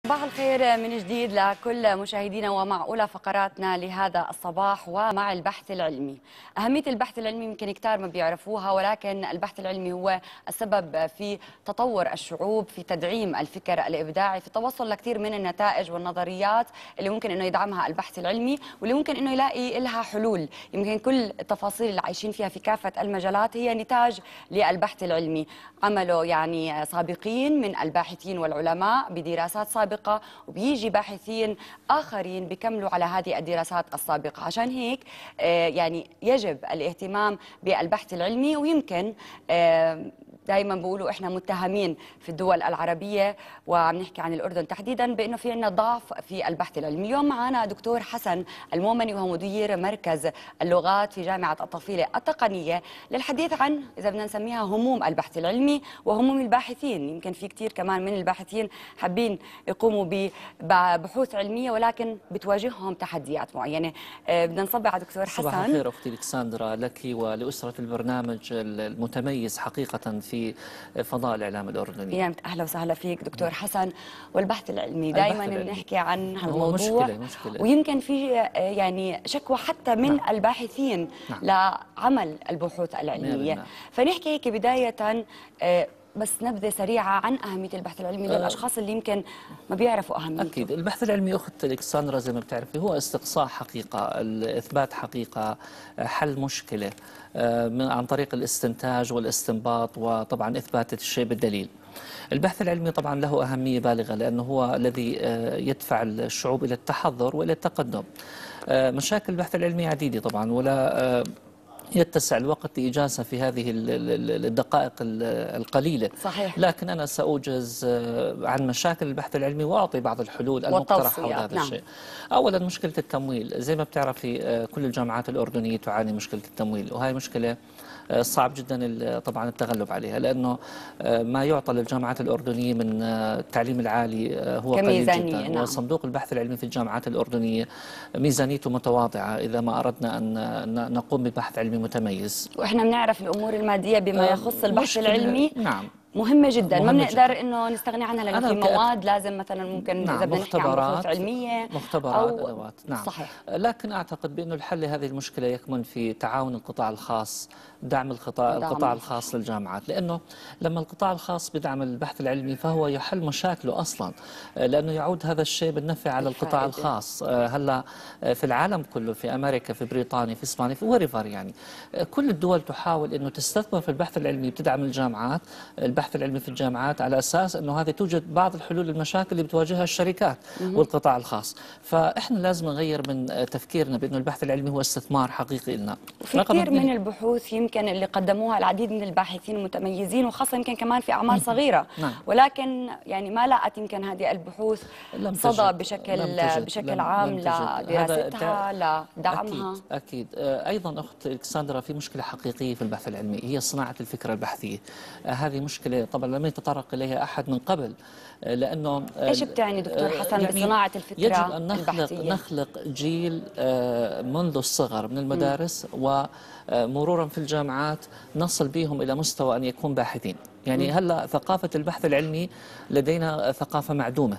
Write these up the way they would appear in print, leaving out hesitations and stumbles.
صباح الخير من جديد لكل مشاهدينا ومع فقراتنا لهذا الصباح ومع البحث العلمي. أهمية البحث العلمي يمكن كتار ما بيعرفوها، ولكن البحث العلمي هو السبب في تطور الشعوب، في تدعيم الفكر الإبداعي، في التوصل لكثير من النتائج والنظريات اللي ممكن إنه يدعمها البحث العلمي واللي ممكن إنه يلاقي لها حلول. يمكن كل التفاصيل اللي عايشين فيها في كافة المجالات هي نتاج للبحث العلمي، عمله يعني سابقين من الباحثين والعلماء بدراسات سابقة، وبيجي باحثين آخرين بيكملوا على هذه الدراسات السابقة. عشان هيك يعني يجب الاهتمام بالبحث العلمي، ويمكن دائما بيقولوا احنا متهمين في الدول العربية وعم نحكي عن الأردن تحديدا بأنه في عندنا ضعف في البحث العلمي. اليوم معنا دكتور حسن المؤمني وهو مدير مركز اللغات في جامعة الطفيلة التقنية للحديث عن إذا بدنا نسميها هموم البحث العلمي وهموم الباحثين. يمكن في كثير كمان من الباحثين حابين يقوموا ببحوث علمية ولكن بتواجههم تحديات معينة. بدنا نصبح على دكتور حسن. صباح الخير أختي الكسندرا لك ولأسرة البرنامج المتميز حقيقة في فضاء الإعلام الأردني. يا أهلا وسهلا فيك دكتور حسن. والبحث العلمي دائما بنحكي عن هالموضوع، مشكلة. ويمكن في يعني شكوى حتى من الباحثين لعمل البحوث العلمية. فنحكي هيك بداية بس نبذة سريعة عن أهمية البحث العلمي للأشخاص اللي يمكن ما بيعرفوا أهميته. أكيد البحث العلمي أخت الكسندرا زي ما بتعرفي هو استقصاء حقيقة، إثبات حقيقة، حل مشكلة عن طريق الاستنتاج والاستنباط، وطبعا إثبات الشيء بالدليل. البحث العلمي طبعا له أهمية بالغة لأنه هو الذي يدفع الشعوب إلى التحضر وإلى التقدم. مشاكل البحث العلمي عديدة طبعا، ولا يتسع الوقت لإجازة في هذه الدقائق القليلة. صحيح. لكن أنا سأوجز عن مشاكل البحث العلمي وأعطي بعض الحلول المقترحة حول هذا الشيء. أولا مشكلة التمويل، زي ما بتعرفي كل الجامعات الأردنية تعاني مشكلة التمويل، وهي مشكلة صعب جدا طبعا التغلب عليها، لأنه ما يعطى للجامعات الأردنية من التعليم العالي هو قليل جدا. نعم. وصندوق البحث العلمي في الجامعات الأردنية ميزانيته متواضعة إذا ما أردنا أن نقوم ببحث علمي متميز. وإحنا بنعرف الأمور المادية بما يخص البحث العلمي نعم مهمة جدا، ما بنقدر انه نستغني عنها، لانه في مواد لازم مثلا ممكن اذا بدنا نحكي عن بحوث علمية مختبرات ادوات. نعم صحيح. لكن اعتقد بانه الحل لهذه المشكلة يكمن في تعاون القطاع الخاص، دعم القطاع الخاص للجامعات، لانه لما القطاع الخاص بدعم البحث العلمي فهو يحل مشاكله اصلا، لانه يعود هذا الشيء بالنفع على القطاع الخاص. هلا في العالم كله، في امريكا، في بريطانيا، في اسبانيا، في وريفر، يعني كل الدول تحاول انه تستثمر في البحث العلمي، بتدعم الجامعات، البحث العلمي في الجامعات، على أساس أنه هذه توجد بعض الحلول المشاكل اللي بتواجهها الشركات والقطاع الخاص. فإحنا لازم نغير من تفكيرنا بأنه البحث العلمي هو استثمار حقيقي لنا. وفي كثير من البحوث يمكن اللي قدموها العديد من الباحثين المتميزين، وخاصة يمكن كمان في أعمار صغيرة. نعم. ولكن يعني ما لقت يمكن هذه البحوث صدى بشكل عام لدراستها، لدعمها. أكيد. أيضا أخت الكسندرا في مشكلة حقيقية في البحث العلمي، هي صناعة الفكرة البحثية. هذه مشكلة طبعا لم يتطرق إليها أحد من قبل، لأنه إيش بتعني دكتور حسن يعني بصناعة الفكرة يجب أن البحثية؟ نخلق جيل منذ الصغر من المدارس ومرورا في الجامعات نصل بهم إلى مستوى أن يكون باحثين. يعني هلا ثقافة البحث العلمي لدينا ثقافة معدومة.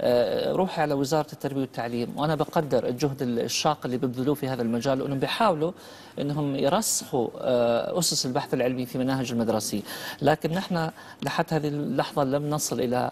روحي على وزارة التربية والتعليم، وأنا بقدر الجهد الشاق اللي بيبذلوه في هذا المجال، وأنهم بيحاولوا أنهم يرسخوا أسس البحث العلمي في مناهج المدرسية، لكن نحن لحد هذه اللحظة لم نصل إلى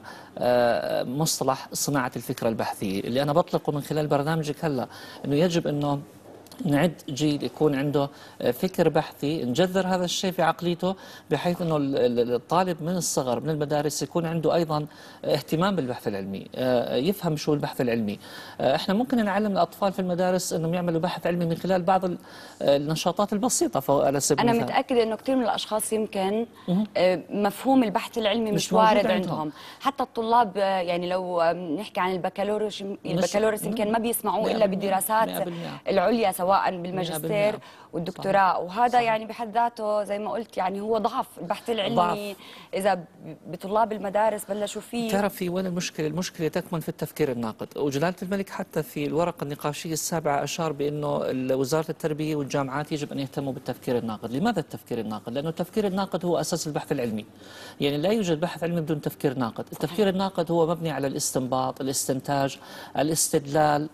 مصطلح صناعة الفكرة البحثية اللي أنا بطلقه من خلال برنامجك هلا، أنه يجب أنه نعد جيل يكون عنده فكر بحثي، نجذر هذا الشيء في عقليته، بحيث انه الطالب من الصغر من المدارس يكون عنده ايضا اهتمام بالبحث العلمي، يفهم شو البحث العلمي. احنا ممكن نعلم الاطفال في المدارس انهم يعملوا بحث علمي من خلال بعض النشاطات البحثه على سبيل المثال. انا متاكده انه كثير من الاشخاص يمكن مفهوم البحث العلمي مش وارد عندهم. حتى الطلاب يعني لو نحكي عن البكالوريوس يمكن ما بيسمعوه الا بالدراسات العليا سواء بالماجستير 100%. والدكتوراه، وهذا صحيح. يعني بحد ذاته زي ما قلت يعني هو ضعف البحث العلمي. إذا بطلاب المدارس بلشوا فيه. تعرفي وين المشكلة؟ المشكلة تكمن في التفكير الناقد، وجلالة الملك حتى في الورقة النقاشية السابعة أشار بأنه وزارة التربية والجامعات يجب أن يهتموا بالتفكير الناقد. لماذا التفكير الناقد؟ لأنه التفكير الناقد هو أساس البحث العلمي. يعني لا يوجد بحث علمي بدون تفكير ناقد. التفكير الناقد هو مبني على الاستنباط، الاستنتاج، الاستدلال،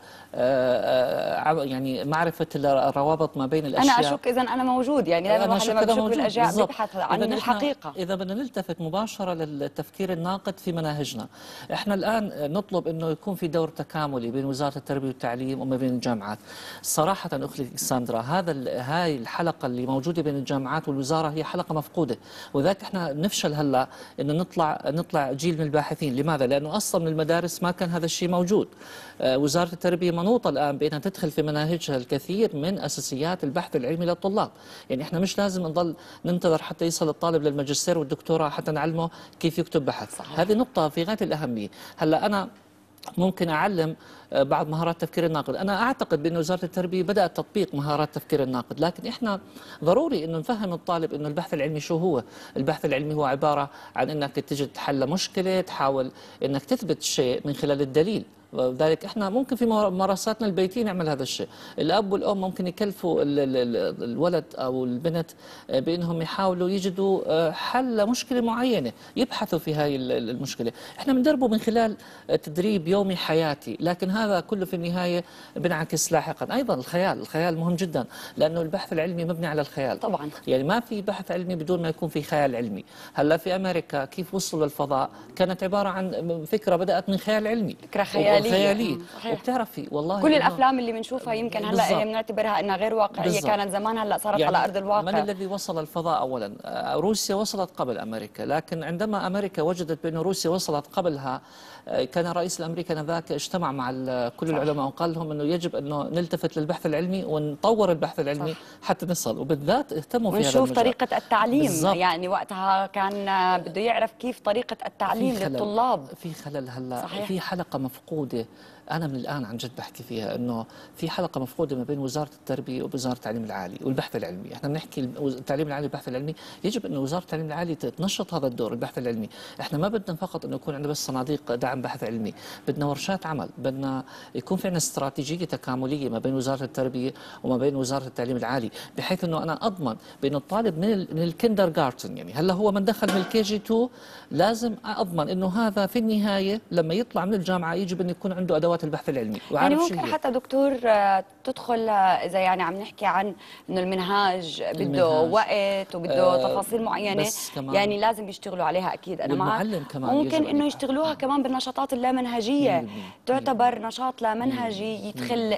يعني معرفة الروابط ما بين الأشياء. أنا أشك إذا أنا موجود، يعني دائما الواحد لما بشك بالأشياء بيبحث عن الحقيقة. إذا بدنا نلتفت مباشرة للتفكير الناقد في مناهجنا، إحنا الآن نطلب أنه يكون في دور تكاملي بين وزارة التربية والتعليم وما بين الجامعات. صراحة أختي الكسندرا، هاي الحلقة اللي موجودة بين الجامعات والوزارة هي حلقة مفقودة، وذاك إحنا نفشل هلا إنه نطلع جيل من الباحثين. لماذا؟ لأنه أصلا من المدارس ما كان هذا الشيء موجود. وزارة التربية منوطة الآن بأنها تدخل في مناهجها الكثير من أساسيات البحث العلمي للطلاب. يعني إحنا مش لازم نضل ننتظر حتى يصل الطالب للماجستير والدكتوراه حتى نعلمه كيف يكتب بحث. صحيح. هذه نقطة في غاية الأهمية. هلا أنا ممكن أعلم بعض مهارات التفكير الناقد. أنا أعتقد بأن وزارة التربية بدأت تطبيق مهارات التفكير الناقد، لكن إحنا ضروري أنه نفهم الطالب أنه البحث العلمي شو هو. البحث العلمي هو عبارة عن أنك تجي تحل مشكلة، تحاول أنك تثبت شيء من خلال الدليل. وذلك احنا ممكن في ممارساتنا البيتيه نعمل هذا الشيء. الاب والام ممكن يكلفوا الولد او البنت بانهم يحاولوا يجدوا حل لمشكله معينه، يبحثوا في هاي المشكله. احنا بندربه من خلال تدريب يومي حياتي، لكن هذا كله في النهايه بنعكس لاحقا. ايضا الخيال مهم جدا، لانه البحث العلمي مبني على الخيال. طبعا يعني ما في بحث علمي بدون ما يكون في خيال علمي. هلا في امريكا كيف وصلوا للفضاء كانت عباره عن فكره بدات من خيال علمي، فكره خياليه. وبتعرفي والله كل الافلام اللي بنشوفها يمكن هلا بنعتبرها انها غير واقعيه. بالزبط. كانت زمان، هلا صارت يعني على ارض الواقع. من الذي وصل الفضاء اولا؟ روسيا وصلت قبل امريكا، لكن عندما امريكا وجدت بأن روسيا وصلت قبلها كان الرئيس الامريكي انذاك اجتمع مع كل العلماء وقال لهم انه يجب انه نلتفت للبحث العلمي ونطور البحث العلمي. صح. حتى نصل، وبالذات اهتموا في هذا المجال. ونشوف طريقه التعليم. بالزبط. يعني وقتها كان بده يعرف كيف طريقه التعليم للطلاب. في خلل هلا. صحيح. في حلقه مفقوده، أنا من الآن عن جد بحكي فيها، أنه في حلقة مفقودة ما بين وزارة التربية ووزارة التعليم العالي والبحث العلمي. احنا بنحكي التعليم العالي والبحث العلمي، يجب أن وزارة التعليم العالي تنشط هذا الدور، البحث العلمي. احنا ما بدنا فقط أنه يكون عندنا بس صناديق دعم بحث علمي، بدنا ورشات عمل، بدنا يكون في عندنا استراتيجية تكاملية ما بين وزارة التربية وما بين وزارة التعليم العالي، بحيث أنه أنا أضمن بأن الطالب من الكندر جارتن، يعني هلا هو من دخل من الكي جي 2، لازم أضمن أنه هذا في النهاية لما يطلع من الجامعة يجب أن يكون عنده أدوات البحث العلمي. يعني ممكن حتى دكتور تدخل إذا يعني عم نحكي عن إنه المنهاج بده وقت وبده تفاصيل معينة، يعني لازم يشتغلوا عليها أكيد. أنا معك. ممكن إنه يشتغلوا كمان بالنشاطات اللامنهجية، تعتبر نشاط لا منهجي يدخل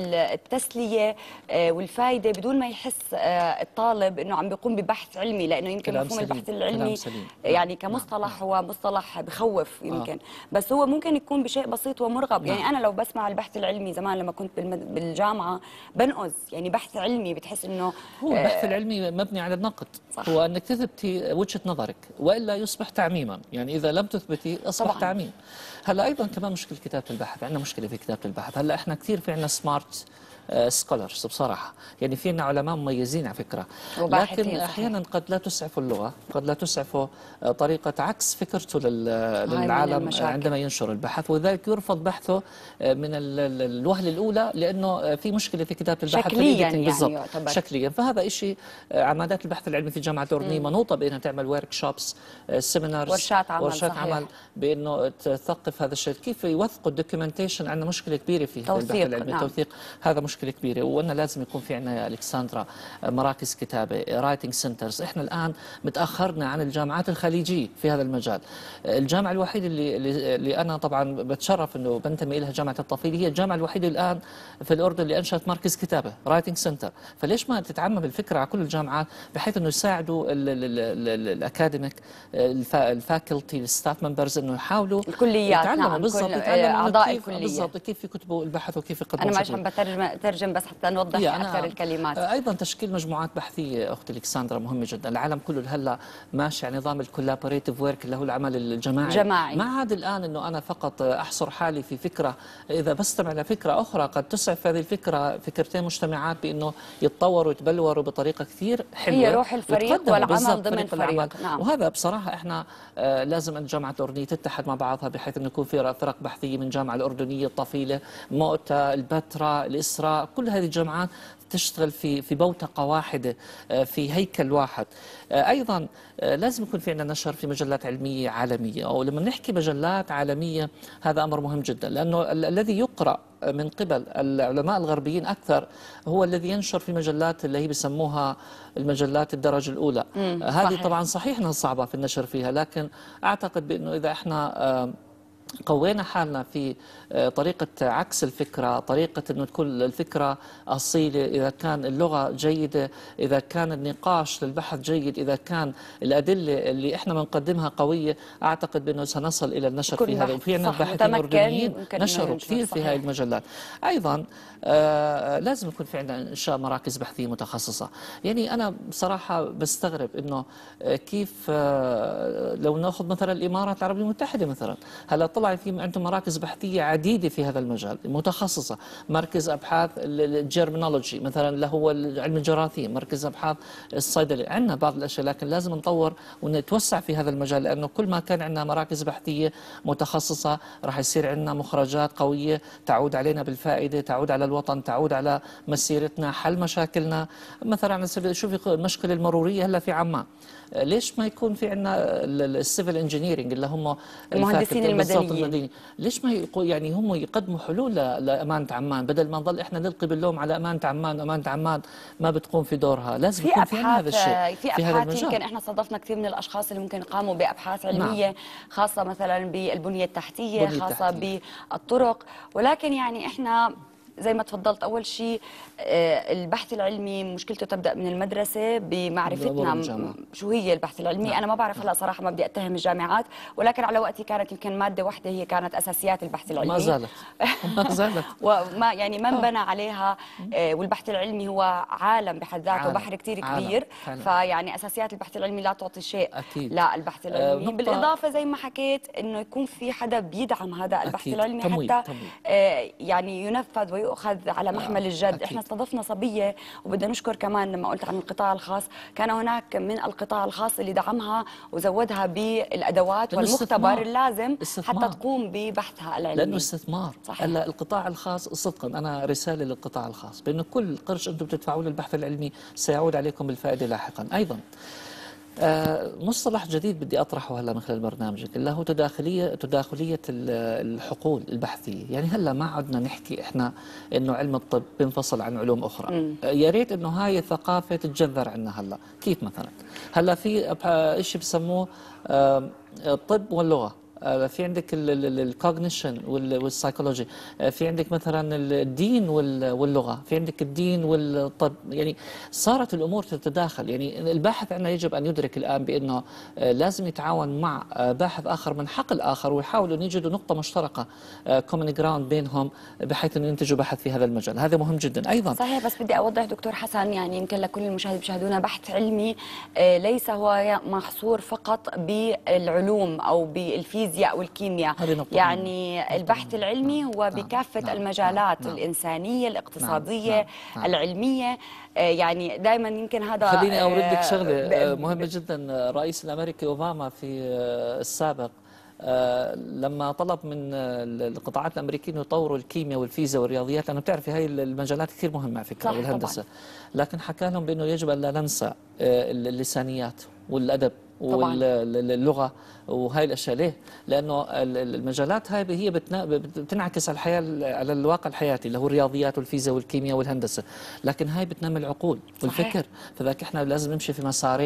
التسلية والفائدة بدون ما يحس الطالب إنه عم بيقوم ببحث علمي، لأنه يمكن مفهوم البحث العلمي يعني كمصطلح هو مصطلح بخوف يمكن، بس هو ممكن يكون بشيء بسيط ومرغب. يعني أنا لو بسمع البحث العلمي زمان لما كنت بالجامعة بنقز، يعني بحث علمي بتحس إنه هو البحث العلمي مبني على النقد. صح. هو أنك تثبتي وجهة نظرك وإلا يصبح تعميما، يعني إذا لم تثبتي أصبح طبعاً تعميم. هلا أيضا كمان مشكلة كتابة البحث، عندنا مشكلة في كتابة البحث. هلا إحنا كثير في عندنا سمارت سكولرز بصراحة، يعني في عندنا علماء مميزين على فكرة، لكن أحيانا قد لا تسعفوا اللغة، قد لا تسعفوا طريقة عكس فكرته للعالم عندما ينشر البحث، وذلك يرفض بحثه من الوهلة الأولى لأنه في مشكلة في كتابة البحث شكليا يعني شكليا. فهذا شيء عمادات البحث العلمي في جامعة الأردنية منوطة بأنها تعمل ورك شوبس، سيمينارز، ورشات عمل بأنه تثقف هذا الشيء، كيف يوثقوا الدوكيومنتيشن. عندنا مشكلة كبيرة في البحث العلمي. نعم. التوثيق هذا مشكلة كبيرة، وأن لازم يكون في عندنا يا ألكسندرا مراكز كتابة، رايتنج سنترز. إحنا الآن متأخرنا عن الجامعات الخليجية في هذا المجال. الجامعة الوحيدة اللي أنا طبعا بتشرف أنه بنتمي إليها، جامعة الطفيلي، هي الجامعة الوحيدة الآن في الأردن اللي أنشأت مركز كتابة، رايتنج سنتر. فليش ما تتعمم الفكرة على كل الجامعات بحيث أنه يساعدوا الأكاديميك، الفاكولتي، الستاف ممبرز، أنه يحاولوا الكليات. يتعلموا. نعم. بالضبط، أعضاء الكلية بالضبط كيف يكتبوا البحث وكيف يقدموا. أنا مش عم نترجم بس حتى نوضح اكثر الكلمات. ايضا تشكيل مجموعات بحثيه اختي الكسندرا مهمه جدا. العالم كله هلا ماشي على نظام الكولابوريتيف ورك اللي هو العمل الجماعي. ما عاد الان انه انا فقط احصر حالي في فكره، اذا بستمع لفكره اخرى قد تسعف هذه الفكره فكرتين مجتمعات بانه يتطوروا ويتبلوروا بطريقه كثير حلوه. هي روح الفريق والعمل ضمن فريق. نعم. وهذا بصراحه احنا لازم ان جامعه الاردنيه تتحد مع بعضها بحيث انه يكون في فرق بحثيه من الجامعه الاردنيه، الطفيله، مؤتة، البتراء، الاسراء، كل هذه الجامعات تشتغل في بوتقة واحدة، في هيكل واحد. أيضا لازم يكون في عندنا نشر في مجلات علمية عالمية، أو لما نحكي مجلات عالمية هذا أمر مهم جدا، لأنه الذي يقرأ من قبل العلماء الغربيين أكثر هو الذي ينشر في مجلات اللي هي بسموها المجلات الدرجة الأولى. هذه طبعا صحيح أنها صعبة في النشر فيها، لكن أعتقد بأنه إذا إحنا قوينا حالنا في طريقة عكس الفكرة، طريقة أنه تكون الفكرة أصيلة، إذا كان اللغة جيدة، إذا كان النقاش للبحث جيد، إذا كان الأدلة اللي إحنا بنقدمها قوية، أعتقد بأنه سنصل إلى النشر في هذا. وفي عندنا باحثين أردنيين نشروا كثير في هذه المجلات. أيضا لازم يكون في عندنا إنشاء مراكز بحثية متخصصة. يعني أنا بصراحة بستغرب أنه كيف لو نأخذ مثلا الإمارات العربية المتحدة مثلا، هلا طلع في عندهم مراكز بحثية عديدة في هذا المجال متخصصة. مركز أبحاث الجيرمنولوجي مثلا اللي هو علم الجراثيم، مركز أبحاث الصيدلة، عندنا بعض الأشياء لكن لازم نطور ونتوسع في هذا المجال، لأنه كل ما كان عندنا مراكز بحثية متخصصة راح يصير عندنا مخرجات قوية تعود علينا بالفائدة، تعود على الوطن، تعود على مسيرتنا، حل مشاكلنا. مثلا على سبيل شوفي المشكلة المرورية هلا في عمان، ليش ما يكون في عندنا السيفل انجينيرنج اللي هم المهندسين المدنيين، ليش ما يعني هم يقدموا حلول لأمانة عمان، بدل ما نضل احنا نلقي باللوم على أمانة عمان، أمانة عمان ما بتقوم في دورها. لازم يكون في هذا الشيء في أبحاث. يمكن احنا استضفنا كثير من الأشخاص اللي ممكن قاموا بأبحاث علمية. نعم. خاصة مثلا بالبنية التحتية، خاصة بالطرق، ولكن يعني احنا زي ما تفضلت أول شيء البحث العلمي مشكلته تبدأ من المدرسة بمعرفتنا شو هي البحث العلمي. نعم. أنا ما بعرف هلا صراحة، ما بدي أتهم الجامعات، ولكن على وقتي كانت يمكن مادة واحدة هي كانت أساسيات البحث العلمي. ما زالت ما زالت وما يعني ما انبنى عليها. والبحث إنه هو عالم بحد ذاته، بحر كثير كبير. فيعني أساسيات البحث العلمي لا تعطي شيء. أكيد. لا البحث العلمي بالإضافة زي ما حكيت إنه يكون في حدا بيدعم هذا البحث العلمي حتى يعني ينفذ ويؤخذ على محمل الجد. أكيد. احنا استضفنا صبية، وبدنا نشكر كمان لما قلت عن القطاع الخاص، كان هناك من القطاع الخاص اللي دعمها وزودها بالادوات والمختبر اللازم حتى تقوم ببحثها العلمي، لانه استثمار. هلا القطاع الخاص صدقا انا رساله للقطاع الخاص بانه كل قرش انتم بتدفعوه للبحث العلمي سيعود عليكم بالفائده لاحقا. ايضا مصطلح جديد بدي أطرحه هلا من خلال برنامجك اللي هو تداخلية الحقول البحثية. يعني هلا ما عدنا نحكي إحنا إنه علم الطب بينفصل عن علوم أخرى. يا ريت إنه هاي الثقافة تتجذر عندنا هلا. كيف مثلا هلا في شيء بسموه الطب واللغة، في عندك الكوجنيشن والسايكولوجي، في عندك مثلا الدين واللغة، في عندك الدين والطب. يعني صارت الأمور تتداخل. يعني الباحث عندنا يجب أن يدرك الآن بأنه لازم يتعاون مع باحث آخر من حقل آخر، ويحاولوا أن يجدوا نقطة مشتركة كومن جراوند بينهم بحيث أن ينتجوا بحث في هذا المجال. هذا مهم جدا. أيضا صحيح، بس بدي أوضح دكتور حسن، يعني يمكن لكل المشاهدين بيشاهدونا، بحث علمي ليس هو محصور فقط بالعلوم أو بالفيزياء والكيمياء. يعني البحث العلمي هو بكافة المجالات الإنسانية، الاقتصادية، العلمية. يعني دائما يمكن هذا خليني أورد لك شغلة مهمة جدا. الرئيس الأمريكي أوباما في السابق لما طلب من القطاعات الأمريكيين يطوروا الكيمياء والفيزياء والرياضيات، لأنه بتعرفي هاي المجالات كثير مهمة على فكرة والهندسة طبعا. لكن حكى لهم بأنه يجب أن لا ننسى اللسانيات والأدب واللغة وهاي الأشياء. ليه؟ لأنه المجالات هاي هي بتنعكس على الحياة، على الواقع الحياتي اللي هو الرياضيات والفيزياء والكيمياء والهندسة، لكن هاي بتنمي العقول والفكر. فذاك احنا لازم نمشي في مسارين.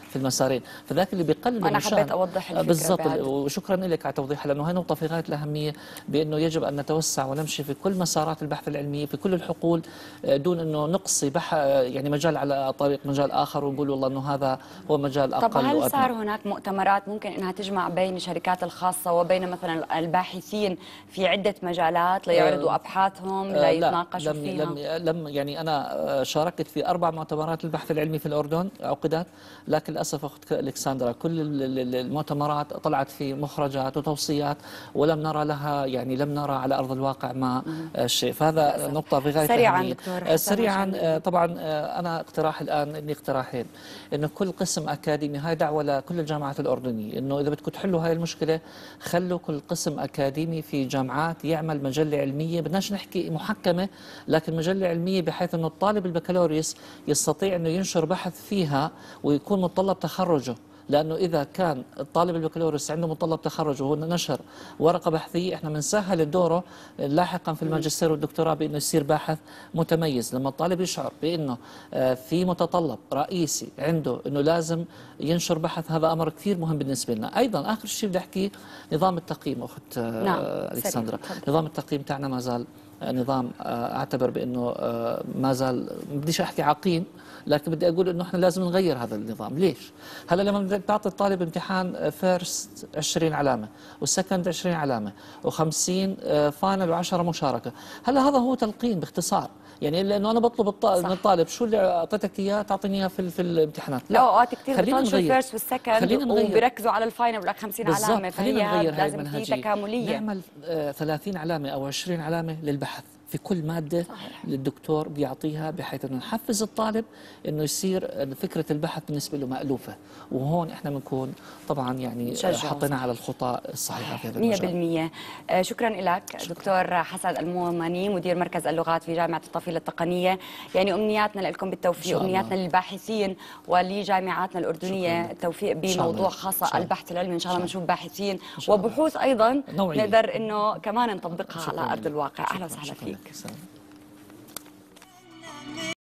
في المسارين، فذاك اللي بيقلل أنا من حبيت شأن أوضح الفكرة بالضبط. بعد. وشكرا لك على توضيحها، لأنه هي نقطة في غاية الأهمية، بأنه يجب أن نتوسع ونمشي في كل مسارات البحث العلمي في كل الحقول، دون أنه نقصي يعني مجال على طريق مجال آخر ونقول والله أنه هذا هو مجال طب أقل هل وأدنى. صار هناك مؤتمرات ممكن أنها تجمع بين الشركات الخاصة وبين مثلا الباحثين في عدة مجالات ليعرضوا أبحاثهم لا، ليتناقشوا فيها؟ لم يعني أنا شاركت في 4 مؤتمرات البحث العلمي في الأردن عقدت، لكن للأسف أخت ألكسندرا كل المؤتمرات طلعت في مخرجات وتوصيات ولم نرى لها، يعني لم نرى على أرض الواقع ما شيء، فهذا نقطة في غاية سريعا الأهمية. دكتور حسن سريعا طبعا أنا اقتراح الآن عندي اقتراحين، إنه كل قسم أكاديمي، هاي دعوة لكل الجامعات الأردنية، إنه إذا بدكم تحلوا هاي المشكلة خلوا كل قسم أكاديمي في جامعات يعمل مجلة علمية، بدناش نحكي محكمة، لكن مجلة علمية بحيث إنه الطالب البكالوريوس يستطيع إنه ينشر بحث فيها ويكون متطلب تخرجه. لأنه إذا كان الطالب البكالوريوس عنده متطلب تخرج وهو نشر ورقة بحثية، إحنا بنسهل دوره لاحقا في الماجستير والدكتوراه بأنه يصير باحث متميز. لما الطالب يشعر بأنه في متطلب رئيسي عنده أنه لازم ينشر بحث، هذا أمر كثير مهم بالنسبة لنا. أيضا آخر شيء بدي أحكي نظام التقييم أخت ألكسندرا. نظام التقييم تاعنا ما زال نظام أعتبر بأنه ما زال، بديش أحكي عقيم، لكن بدي أقول أنه إحنا لازم نغير هذا النظام. ليش؟ هلا لما بدك تعطي الطالب امتحان فيرست 20 علامة والسكند 20 علامة و50 فاينل و10 مشاركة، هلا هذا هو تلقين باختصار. يعني لانه انا بطلب من الطالب شو اللي اعطيتك اياه تعطيني اياه في الامتحانات. لا اوقات كثير خلينا بيطنشوا نغير، الفيرست والسكند وبيركزوا على الفاينل ولك 50 علامه، فهي لازم في تكامليه. نعمل 30 علامه او 20 علامه للبحث في كل مادة. صحيح. للدكتور بيعطيها بحيث انه نحفز الطالب انه يصير فكرة البحث بالنسبة له مألوفة، وهون احنا بنكون طبعا يعني حطينا على الخطى الصحيحة في هذا المجال. 100%. شكرا لك دكتور حسن المومني مدير مركز اللغات في جامعة الطفيلة التقنية. يعني امنياتنا لكم بالتوفيق، امنياتنا للباحثين ولجامعاتنا الأردنية التوفيق بموضوع خاصة البحث العلمي. ان شاء الله بنشوف باحثين وبحوث ايضا نقدر انه كمان نطبقها على أرض الواقع. اهلا وسهلا فيك.